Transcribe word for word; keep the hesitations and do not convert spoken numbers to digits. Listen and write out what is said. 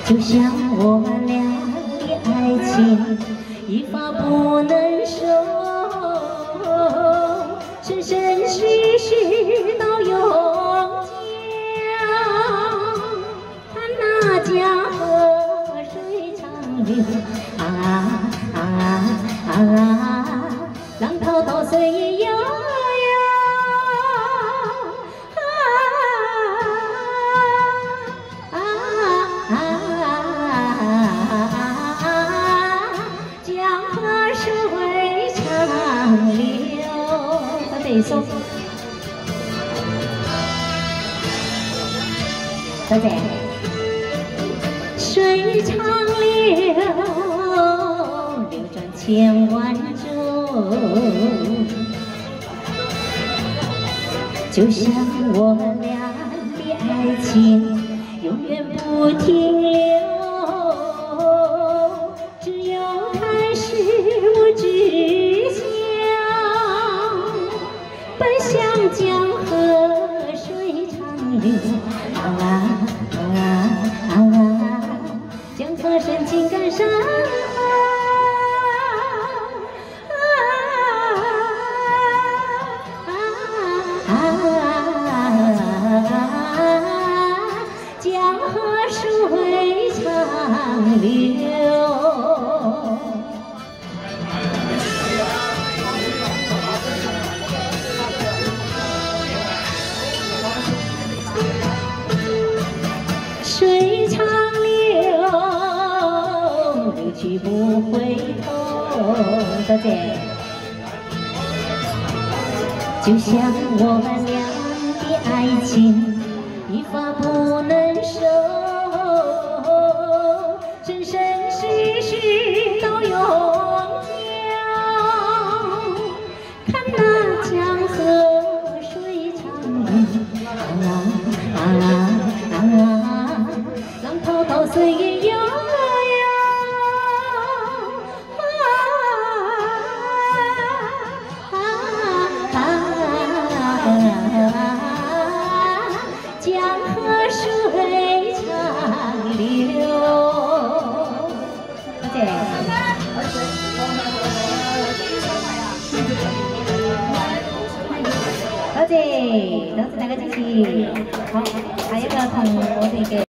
就像我们俩的爱情，一发不能收，生生世世到永久。看那江河水长流，啊啊啊啊，浪滔滔随悠悠。 一首，小姐，水长流，流转千万种，就像我们俩的爱情，永远不停留。只有开始无止境。 奔向江河水长流，啊啊啊啊！江河深情感山河，啊啊啊！江河水长流。 水长流，流去不回头。小姐，就像我们俩的爱情，一发不能收，生生世世到永久。看那江河水长流，啊啊啊啊！ 浪滔滔岁月悠悠，江河水长流。小姐，小姐，都是那个机器，好，还有个同我这个。